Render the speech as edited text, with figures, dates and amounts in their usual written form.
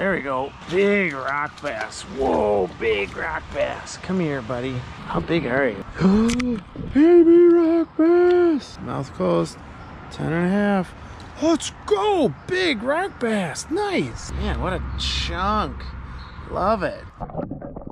There we go. Big rock bass. Whoa, big rock bass. Come here, buddy. How big are you? Baby rock bass. Mouth closed. 10.5. Let's go. Big rock bass. Nice. Man, what a chunk. Love it.